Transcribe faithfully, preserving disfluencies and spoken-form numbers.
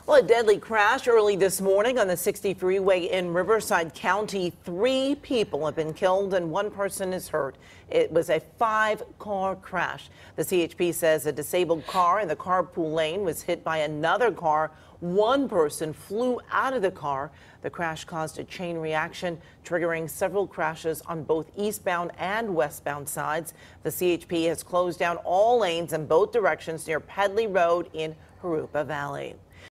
Well, a deadly crash early this morning on the sixty freeway in Riverside County. Three people have been killed and one person is hurt. It was a five-car crash. The C H P says a disabled car in the carpool lane was hit by another car. One person flew out of the car. The crash caused a chain reaction, triggering several crashes on both eastbound and westbound sides. The C H P has closed down all lanes in both directions near Pedley Road in Jurupa Valley.